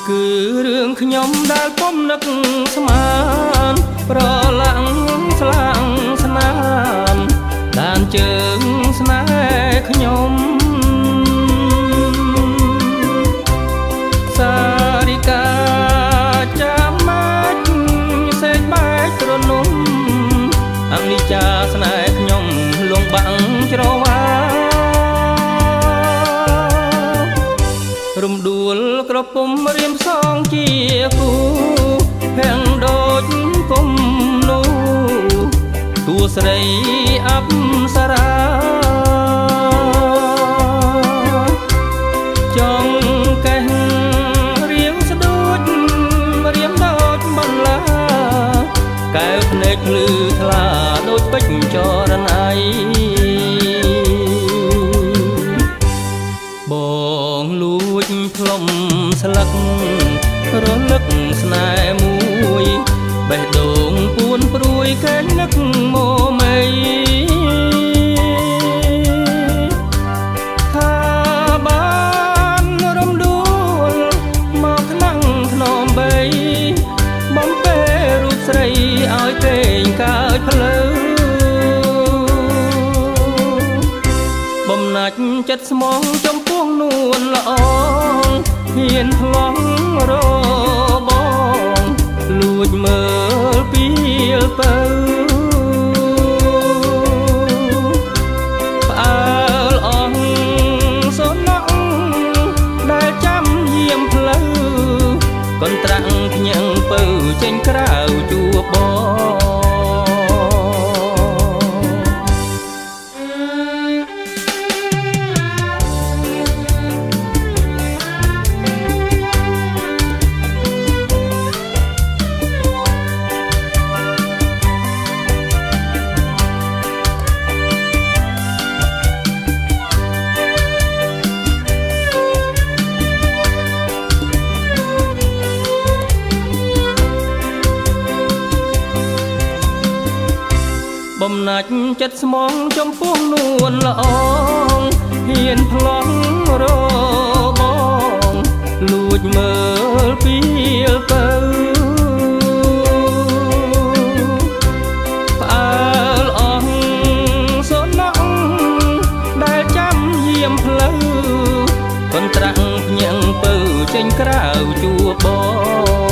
គឺរឿងខ្ញុំដែលពុំនឹកស្មានប្រឡាំងស្លាំងស្នាមដានជើងស្នេហ៍ខ្ញុំសារិកាចាំមាច់សេចបែកត្រនំអនិច្ចាស្នេហ៍ខ្ញុំលងបាំងច្រវារំដួលក្រពុំរៀមសងជាគូភាំងដូចគុំនោះគូស្រីអប្សរាចង់កេះរៀងស្ដួចរៀមដូចបន្លាកែវភ្នែកភ្លឺថ្លាដូចពេជ្រចរណៃបងលួចផ្លុំស្លឹករលឹកស្នេហ៍មួយបេះដូងពួនព្រួយកែងនឹកមកមីថាបានរំដួលមកថ្នាំងធ្នមបីបំពេរូបស្រីឲ្យពេងកើតភ្លឺបំណាច់ចិត្តស្មងចំពោះនួនល្អហ៊ានផ្លង់របងលួចមើលពីលទៅផ្អើលអងសូនក់ដែលចាំយាមផ្លូវកន្ត្រាក់ភ្ញឹងពៅចេញក្រៅជួបបងបំណាច់ចិត្តស្មងចំពោះនួនល្អហ៊ានផ្លង់របងលួចមើលពីលទៅផ្អើលអងសូនក់ដែលចាំយាមផ្លូវកន្ត្រាក់ភ្ញឹងពៅចេញក្រៅជួបបង